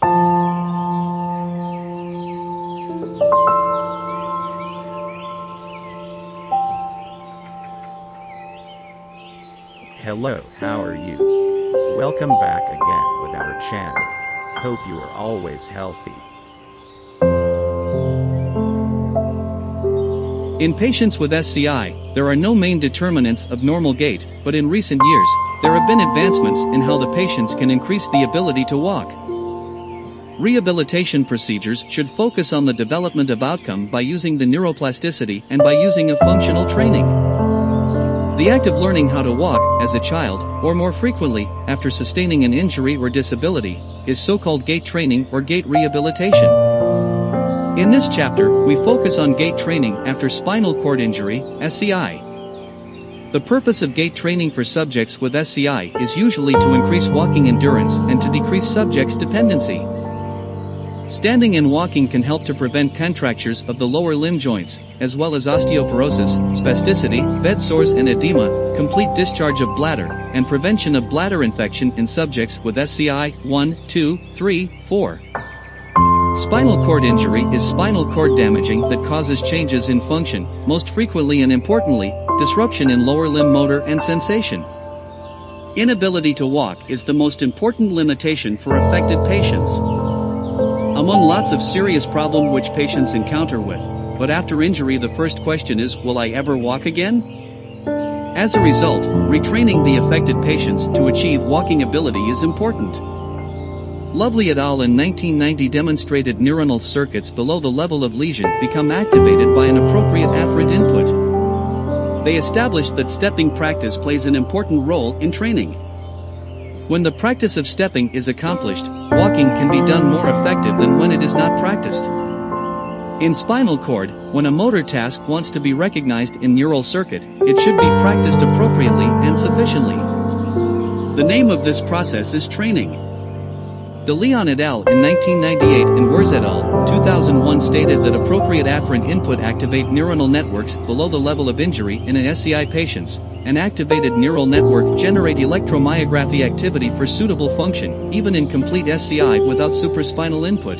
Hello, how are you? Welcome back again with our channel. Hope you are always healthy. In patients with SCI, there are no main determinants of normal gait, but in recent years, there have been advancements in how the patients can increase the ability to walk. Rehabilitation procedures should focus on the development of outcome by using the neuroplasticity and by using of functional training. The act of learning how to walk, as a child, or more frequently, after sustaining an injury or disability, is so-called gait training or gait rehabilitation. In this chapter, we focus on gait training after spinal cord injury, SCI. The purpose of gait training for subjects with SCI is usually to increase walking endurance and to decrease subjects' dependency. Standing and walking can help to prevent contractures of the lower limb joints, as well as osteoporosis, spasticity, bed sores and edema, complete discharge of bladder, and prevention of bladder infection in subjects with SCI 1, 2, 3, 4. Spinal cord injury is spinal cord damaging that causes changes in function, most frequently and importantly, disruption in lower limb motor and sensation. Inability to walk is the most important limitation for affected patients. Among lots of serious problems which patients encounter with, but after injury the first question is, will I ever walk again? As a result, retraining the affected patients to achieve walking ability is important. Lovely et al. In 1990 demonstrated neuronal circuits below the level of lesion become activated by an appropriate afferent input. They established that stepping practice plays an important role in training. When the practice of stepping is accomplished, walking can be done more effective than when it is not practiced. In spinal cord, when a motor task wants to be recognized in neural circuit, it should be practiced appropriately and sufficiently. The name of this process is training. De Leon et al. In 1998 and Wurz et al. 2001 stated that appropriate afferent input activate neuronal networks below the level of injury in an SCI patients. An activated neural network generate electromyography activity for suitable function, even in complete SCI without supraspinal input.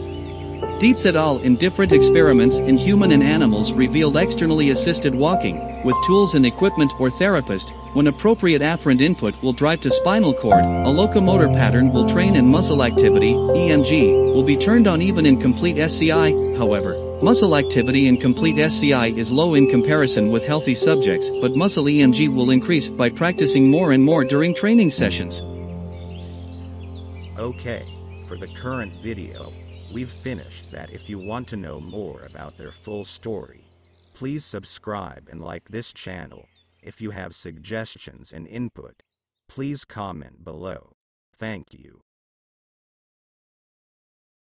Dietz et al. In different experiments in human and animals revealed externally assisted walking, with tools and equipment or therapist, when appropriate afferent input will drive to spinal cord, a locomotor pattern will train and muscle activity, EMG, will be turned on even in complete SCI. However, muscle activity in complete SCI is low in comparison with healthy subjects, but muscle EMG will increase by practicing more and more during training sessions. Okay, for the current video, we've finished that. If you want to know more about their full story, please subscribe and like this channel. If you have suggestions and input, please comment below. Thank you.